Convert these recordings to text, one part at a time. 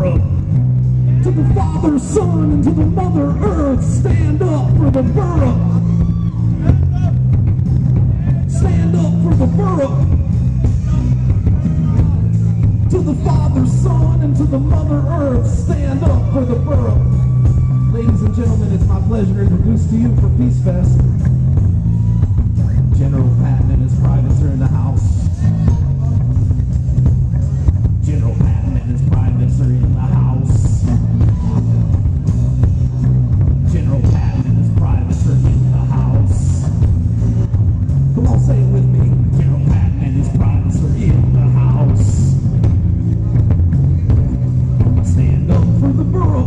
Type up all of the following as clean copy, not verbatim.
borough. To the Father, Son, and to the Mother Earth, stand up for the borough. Stand up for the borough. To the Father, Son, and to the Mother Earth, stand up for the borough. Ladies and gentlemen, it's my pleasure to introduce to you for Peace Fest, General Patton and his privates are in the house. General Patton and his privates are in the house. General Patton and his privates are in the house. Come on, say it with me. General Patton and his privates are in the house. Stand up for the borough.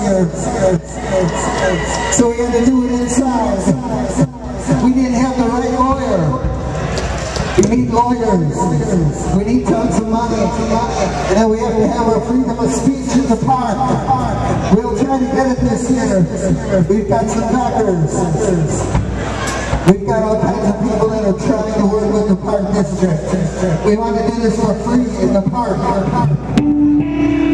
here. So we had to do it inside. We didn't have the right lawyer. We need lawyers. We need tons of money. And then we have to have our freedom of speech in the park. We'll try to get it this year. We've got some backers. We've got all kinds of people that are trying to work with the park district. We want to do this for free in the park.